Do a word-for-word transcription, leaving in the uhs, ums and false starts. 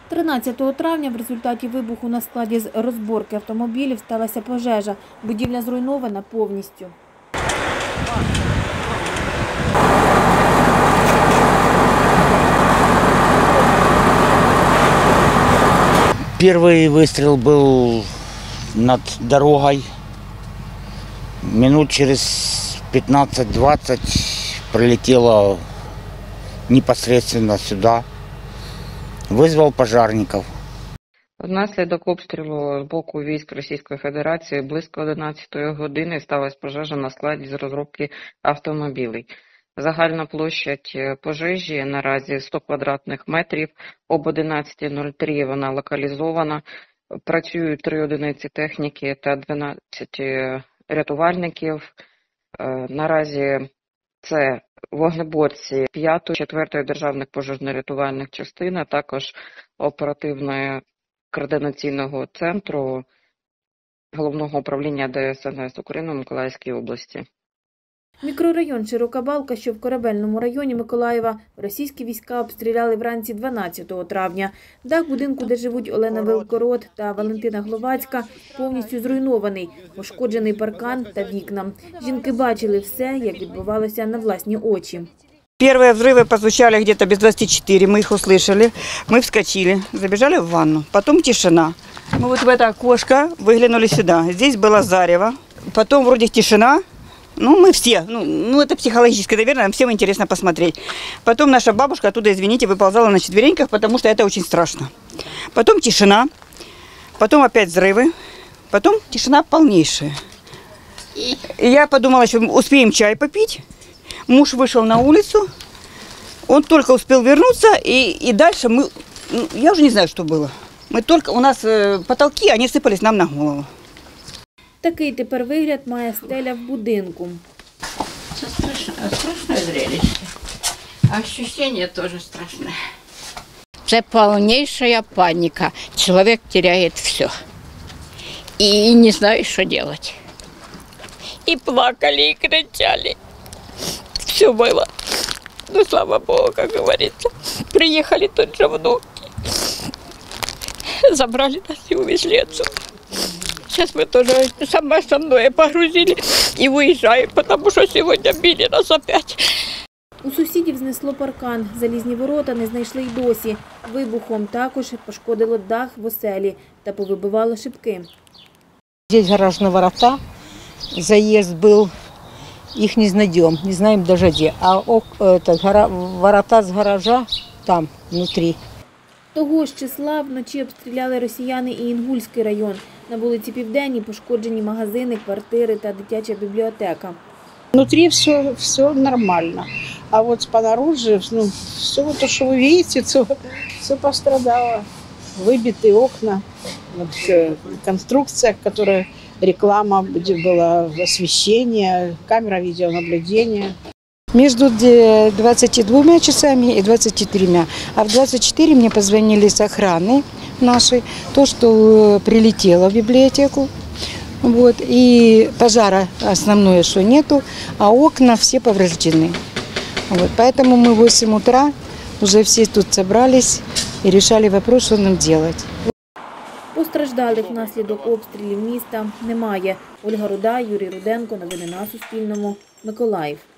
тринадцятого травня в результаті вибуху на складі з розборки автомобілів сталася пожежа. Будівля зруйнована повністю. Первый выстрел был над дорогой. Минут через пятнадцать-двадцать прилетело непосредственно сюда. Визвав пожарників. Внаслідок обстрілу з боку військ Російської Федерації близько одинадцятої години сталася пожежа на складі з розробки автомобілів. Загальна площадь пожежі наразі сто квадратних метрів. Об одинадцятій нуль три вона локалізована. Працюють три одиниці техніки та дванадцять рятувальників. Наразі це вогнеборці п'ятої, четвертої державних пожежно-рятувальних частин, а також оперативної координаційного центру Головного управління ДСНС України в Миколаївській області. Мікрорайон Широка Балка, що в Корабельному районі Миколаєва, російські війська обстріляли вранці дванадцятого травня. Дах будинку, де живуть Олена Великород та Валентина Гловацька, повністю зруйнований, пошкоджений паркан та вікна. Жінки бачили все, як відбувалося на власні очі. Первые взрывы прозвучали где-то без двадцати четырех, мы их услышали, мы вскочили, забежали в ванну, потом тишина. Мы вот в это окошко выглянули сюда, здесь было зарево, потом вроде тишина. Ну, мы все, ну, ну это психологически, наверное, нам всем интересно посмотреть. Потом наша бабушка оттуда, извините, выползала на четвереньках, потому что это очень страшно. Потом тишина, потом опять взрывы, потом тишина полнейшая. И я подумала, что успеем чай попить. Муж вышел на улицу, он только успел вернуться, и, и дальше мы, ну, я уже не знаю, что было. Мы только, у нас э, потолки, они сыпались нам на голову. Такий тепер вигляд має стеля в будинку. Це страшне, страшне зрелище. А ощущение тоже страшное. Це полнейшая паника. Человек теряет все. И не знает, что делать. И плакали, и кричали. Все было. Ну, слава Богу, как говорится. Приехали тут же внуки. Забрали нас и увезли отсюда. Сейчас мы тоже самое основное погрузили и выезжаем, потому что сегодня били нас опять. У сусідів знесло паркан. Залізні ворота не знайшли й досі. Вибухом також пошкодило дах в оселі та повибивало шибки. Здесь гаражные ворота, заезд был, их не найдем, не знаем даже где. А это, гора, ворота с гаража там, внутри. Того ж числа вночі обстріляли росіяни і Інгульський район. На вулиці Південній пошкоджені магазини, квартири та дитяча бібліотека. Внутри все, все нормально, а вот снаружи, ну, все вот то, что вы видите, все, все пострадало. Выбитые окна, вот, конструкция, которая реклама, где было освещение, камера видеонаблюдения. Между двадцатью двумя часами и двадцатью тремя. А в двадцать четыре мне позвонили с охраны нашей, то, что прилетело в библиотеку. Вот, и пожара основное, что нету, а окна все повреждены. Вот, поэтому мы в восемь утра уже все тут собрались и решали вопрос, что нам делать. Постраждалих внаслідок обстрілів міста немає. Ольга Руда, Юрій Руденко. Новини на Суспільному. Миколаїв.